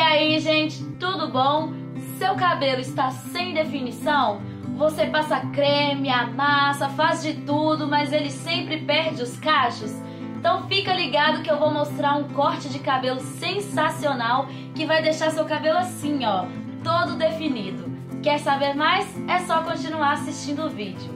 aí, gente, tudo bom? Seu cabelo está sem definição? Você passa creme, amassa, faz de tudo, mas ele sempre perde os cachos? Então fica ligado que eu vou mostrar um corte de cabelo sensacional que vai deixar seu cabelo assim, ó, todo definido. Quer saber mais? É só continuar assistindo o vídeo.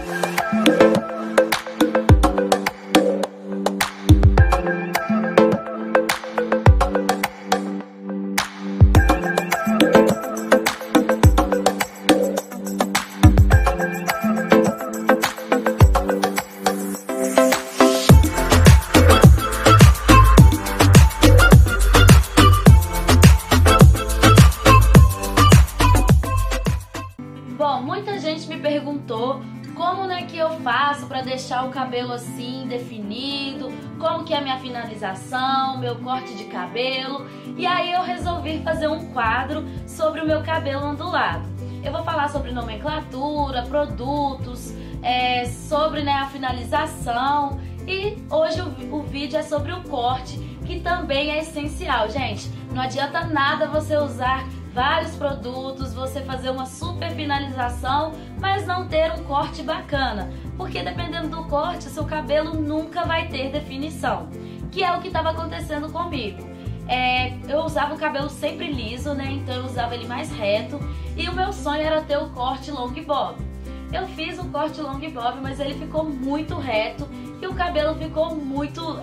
Bom, muita gente me perguntou como que eu faço para deixar o cabelo assim definido, como que é a minha finalização, meu corte de cabelo, e aí eu resolvi fazer um quadro sobre o meu cabelo ondulado. Eu vou falar sobre nomenclatura, produtos, sobre a finalização, e hoje o vídeo é sobre o corte, que também é essencial, gente. Não adianta nada você usar vários produtos, você fazer uma super finalização, mas não ter um corte bacana, porque dependendo do corte, seu cabelo nunca vai ter definição, que é o que estava acontecendo comigo. Eu usava o cabelo sempre liso, então eu usava ele mais reto, e o meu sonho era ter o corte long bob. Eu fiz um corte long bob, mas ele ficou muito reto e o cabelo ficou muito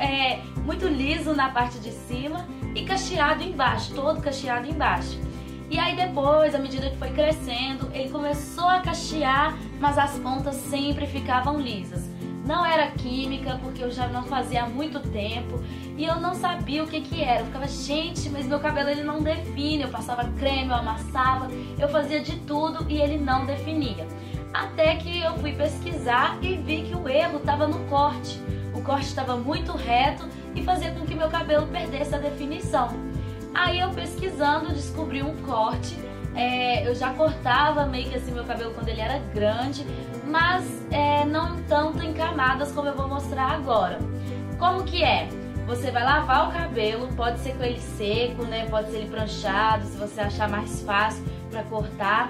liso na parte de cima e cacheado embaixo, todo cacheado embaixo. E aí depois, à medida que foi crescendo, ele começou a cachear, mas as pontas sempre ficavam lisas. Não era química, porque eu já não fazia há muito tempo e eu não sabia o que era. Eu ficava, gente, mas meu cabelo ele não define. Eu passava creme, eu amassava, eu fazia de tudo e ele não definia. Até que eu fui pesquisar e vi que o erro estava no corte. O corte estava muito reto e fazia com que meu cabelo perdesse a definição. Aí eu pesquisando descobri um corte, eu já cortava meio que assim meu cabelo quando ele era grande, mas não tanto em camadas como eu vou mostrar agora. Como que é? Você vai lavar o cabelo, pode ser com ele seco, pode ser ele pranchado, se você achar mais fácil para cortar.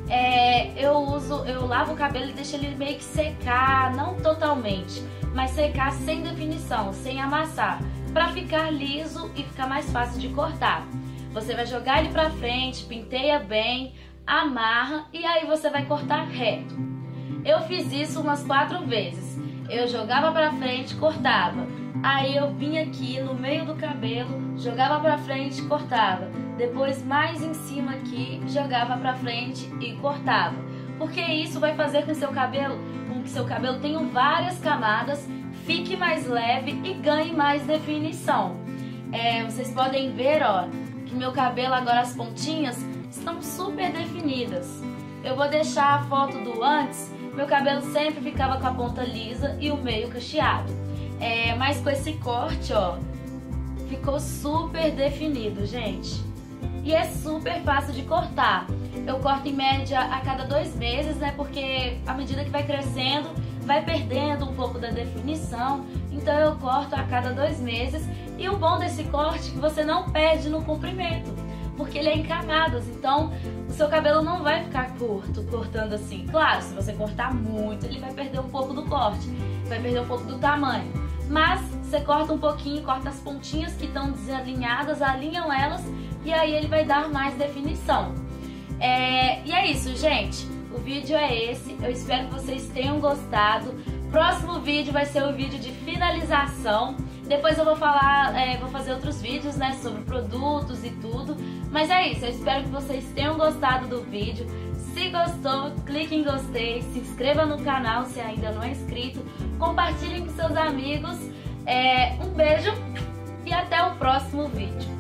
Eu lavo o cabelo e deixo ele meio que secar, não totalmente, mas secar sem definição, sem amassar, para ficar liso e ficar mais fácil de cortar. Você vai jogar ele pra frente, penteia bem, amarra e aí você vai cortar reto. Eu fiz isso umas 4 vezes. Eu jogava pra frente, cortava. Aí eu vinha aqui no meio do cabelo, jogava pra frente, cortava. Depois mais em cima aqui, jogava pra frente e cortava. Porque isso vai fazer com que seu cabelo tenha várias camadas, fique mais leve e ganhe mais definição. Vocês podem ver, ó, que meu cabelo agora, as pontinhas estão super definidas. Eu vou deixar a foto do antes, meu cabelo sempre ficava com a ponta lisa e o meio cacheado. Mas com esse corte, ó, ficou super definido, gente. E é super fácil de cortar. Eu corto em média a cada 2 meses, porque à medida que vai crescendo, vai perdendo um pouco da definição, então eu corto a cada 2 meses. E o bom desse corte é que você não perde no comprimento, porque ele é em camadas, então o seu cabelo não vai ficar curto, cortando assim. Claro, se você cortar muito, ele vai perder um pouco do corte, vai perder um pouco do tamanho, mas você corta um pouquinho, corta as pontinhas que estão desalinhadas, alinham elas, e aí ele vai dar mais definição. E é isso, gente. O vídeo é esse, eu espero que vocês tenham gostado. Próximo vídeo vai ser o vídeo de finalização. Depois eu vou fazer outros vídeos, sobre produtos e tudo. Mas é isso, eu espero que vocês tenham gostado do vídeo. Se gostou, clique em gostei, se inscreva no canal se ainda não é inscrito, compartilhem com seus amigos. Um beijo e até o próximo vídeo.